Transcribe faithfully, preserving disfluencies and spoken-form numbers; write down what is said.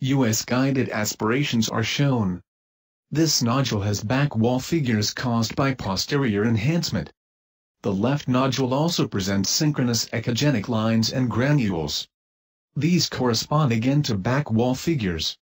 U S guided aspirations are shown. This nodule has back wall figures caused by posterior enhancement. The left nodule also presents synchronous echogenic lines and granules. These correspond again to back wall figures.